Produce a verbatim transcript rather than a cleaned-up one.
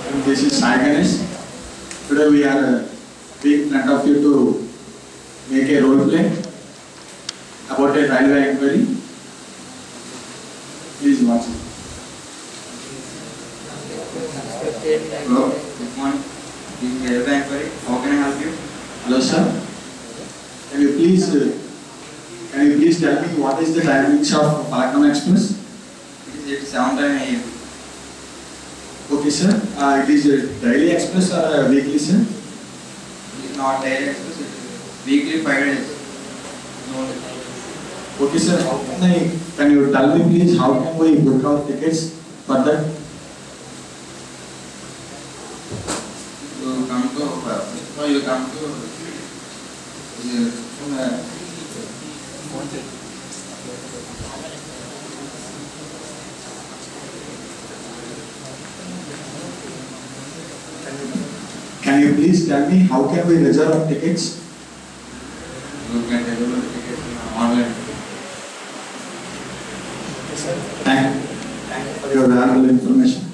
This is Sai Ganesh. Today we are uh, being in front of you to make a role play about a railway inquiry. Please watch it. Hello, good morning. This is railway inquiry. How can I help you? Hello, sir. Can you please uh, can you please tell me what is the timings of Falaknum Express? It is at seven a m Okay, sir. Uh, it is a daily express or a weekly, sir? It is not daily express. It is weekly five days. No. Okay, sir. How can I? Can you tell me please how can we book our tickets for that? You come to uh, first of all you come to uh, uh, Can you please tell me how can we reserve our tickets? you can reserve the ticket online. Thank you. Thank you for your valuable information.